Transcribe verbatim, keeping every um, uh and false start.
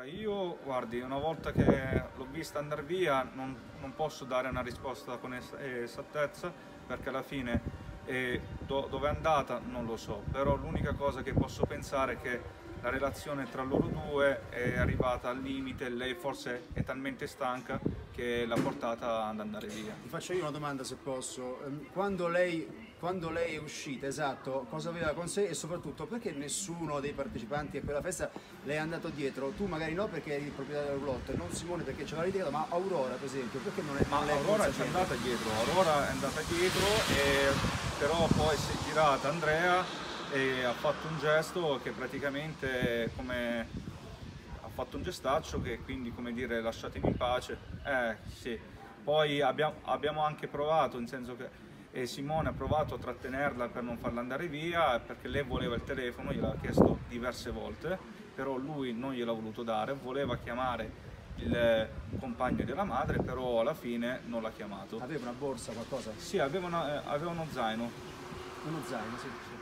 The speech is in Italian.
Allora, io, guardi, una volta che l'ho vista andare via non, non posso dare una risposta con es- esattezza perché alla fine eh, do- dove è andata non lo so, però l'unica cosa che posso pensare è che la relazione tra loro due è arrivata al limite, lei forse è talmente stanca che l'ha portata ad andare via. Ti faccio io una domanda se posso. Ehm, Quando lei, quando lei è uscita, esatto, cosa aveva con sé e soprattutto perché nessuno dei partecipanti a quella festa le è andato dietro? Tu magari no perché eri il proprietario del roulotte, non Simone perché ce l'ha litigato, ma Aurora per esempio, perché non, è, Ma non le è Aurora corsa ci è dietro? andata dietro, Aurora è andata dietro, e, però poi si è girata Andrea e ha fatto un gesto che praticamente come ha fatto un gestaccio che quindi come dire lasciatemi in pace. Eh sì, poi abbiamo, abbiamo anche provato, in senso che eh, Simone ha provato a trattenerla per non farla andare via perché lei voleva il telefono, gliel'ha chiesto diverse volte, però lui non gliel'ha voluto dare, voleva chiamare il compagno della madre, però alla fine non l'ha chiamato. Aveva una borsa, qualcosa? Sì, aveva, una- eh, aveva uno zaino. Uno zaino, sì, sì.